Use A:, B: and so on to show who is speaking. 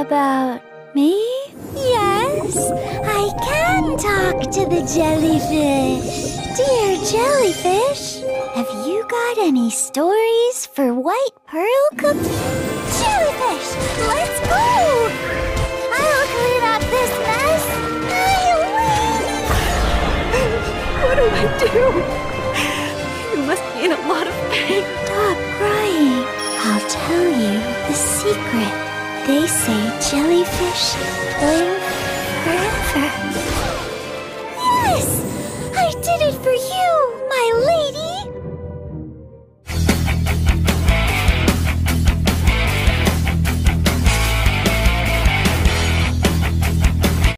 A: about me?
B: Yes, I can talk to the jellyfish. Dear jellyfish, have you got any stories for White Pearl Cookie? Jellyfish, let's go! I'll clean up this mess.
A: What do I do? You must be in a lot of pain.
B: Stop crying. I'll tell you the secret. They say jellyfish play